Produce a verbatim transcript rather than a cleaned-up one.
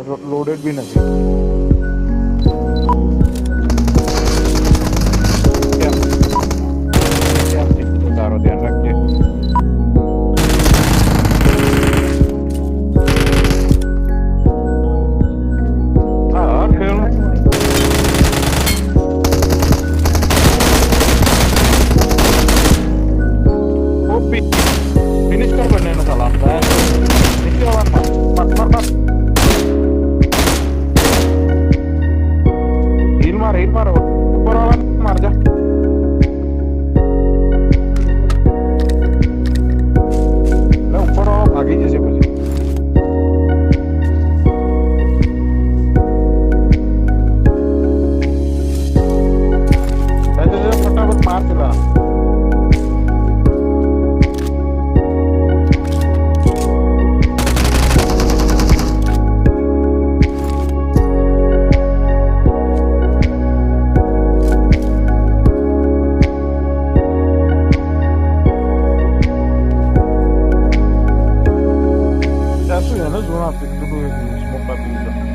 Loaded भी नहीं। क्या क्या उतारो, ध्यान रखिए। हाँ खेल वो फिनिश कर बनने ना साला नीचे वाला मत मत मत हील मार हील मार ऊपर वाला मार जा। ले ऊपर वाला भागी जैसे मुझे ऐसे फटाफट मार चला। Adesso io non sono a più di due smoccati.